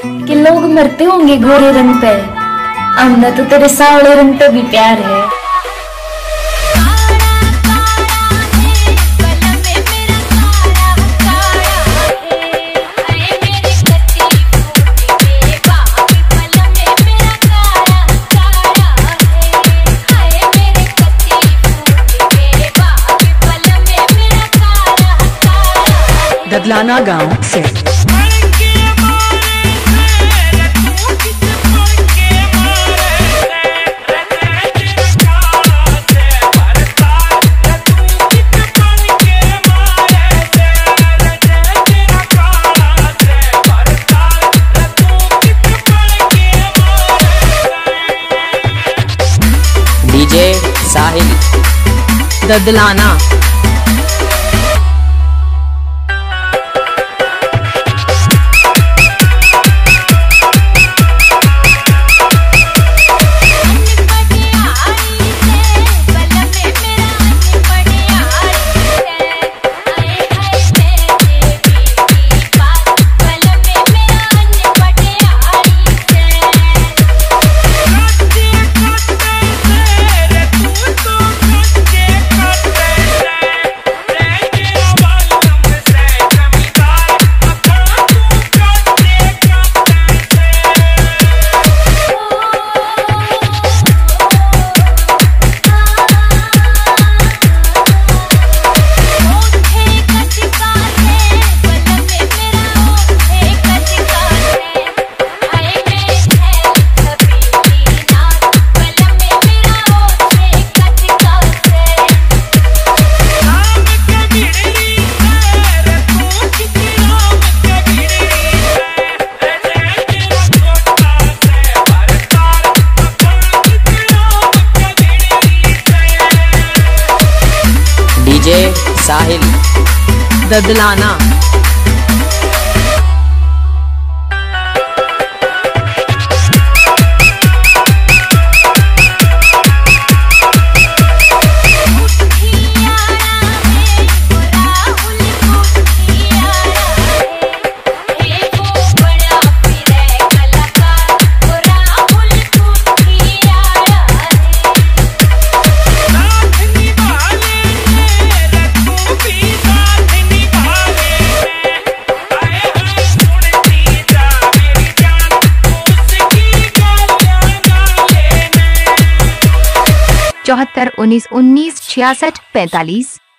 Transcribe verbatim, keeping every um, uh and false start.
कि लोग मरते होंगे गोरे रंग पे, आमना तो तेरे सावले रंग पे भी प्यार है। ददलाना गांव से डीजे साहिल ददलाना। डीजे साहिल ददलाना। चौहत्तर उन्नीस उन्नीस छियासठ पैंतालीस।